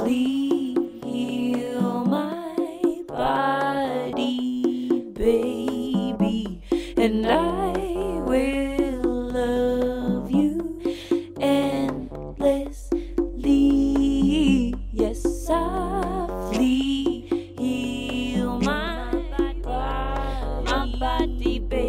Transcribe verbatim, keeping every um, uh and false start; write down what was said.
softly heal my body, baby, and I will love you endlessly. Yes, softly heal my body, my body, baby.